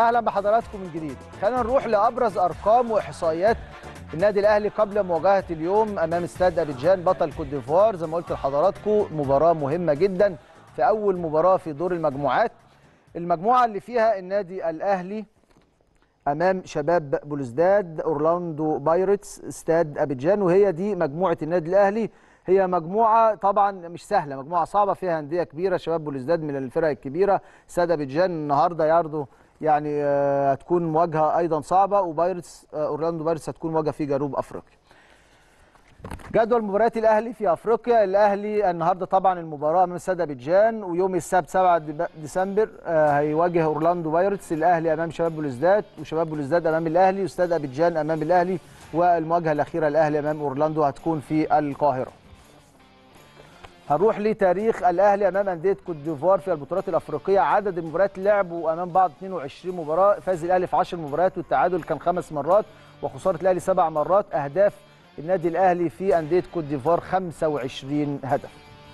اهلا بحضراتكم من جديد. خلينا نروح لابرز ارقام واحصائيات النادي الاهلي قبل مواجهه اليوم امام استاد ابيجان بطل كوت ديفوار. زي ما قلت لحضراتكم مباراه مهمه جدا في اول مباراه في دور المجموعات، المجموعه اللي فيها النادي الاهلي امام شباب بلوزداد، اورلاندو بايرتس، استاد ابيجان. وهي دي مجموعه النادي الاهلي. هي مجموعه طبعا مش سهله، مجموعه صعبه فيها انديه كبيره. شباب بلوزداد من الفرق الكبيره، استاد ابيجان النهارده يعرضوا يعني هتكون مواجهه ايضا صعبه، وبايرتس اورلاندو بايرتس هتكون مواجهه في جنوب افريقيا. جدول مباريات الاهلي في افريقيا، الاهلي النهارده طبعا المباراه امام استاد ابيجان، ويوم السبت 7 ديسمبر هيواجه اورلاندو بايرتس. الاهلي امام شباب بلوزداد، وشباب بلوزداد امام الاهلي، واستاد ابيجان امام الاهلي، والمواجهه الاخيره الاهلي امام اورلاندو هتكون في القاهره. هنروح لتاريخ الاهلي امام انديه كوت ديفوار في البطولات الافريقيه. عدد المباريات لعبوا امام بعض 22 مباراه، فاز الاهلي في 10 مباريات والتعادل كان 5 مرات، وخساره الاهلي 7 مرات. اهداف النادي الاهلي في انديه كوت ديفوار 25 هدف.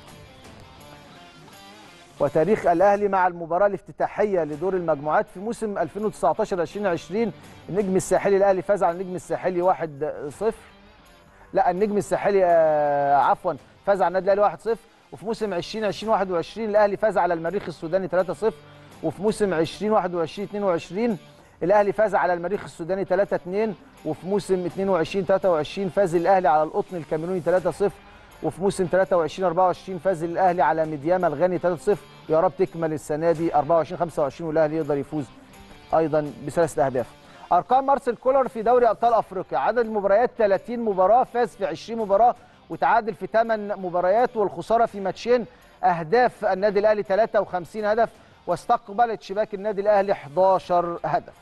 وتاريخ الاهلي مع المباراه الافتتاحيه لدور المجموعات في موسم 2019-2020، النجم الساحلي الاهلي فاز على النجم الساحلي 1-0. لا، النجم الساحلي عفوا فاز على النادي الاهلي 1-0. وفي موسم 2020-21 الاهلي فاز على المريخ السوداني 3-0. وفي موسم 2021-22 الاهلي فاز على المريخ السوداني 3-2. وفي موسم 22-23 فاز الاهلي على القطن الكاميروني 3-0. وفي موسم 23-24 فاز الاهلي على ميدياما الغاني 3-0. ويا رب تكمل السنه دي 24-25 والاهلي يقدر يفوز ايضا ب3 اهداف. ارقام مارسيل كولر في دوري ابطال افريقيا، عدد المباريات 30 مباراه، فاز في 20 مباراه وتعادل في 8 مباريات والخساره في ماتشين. اهداف النادي الاهلي 53 هدف، واستقبلت شباك النادي الاهلي 11 هدف.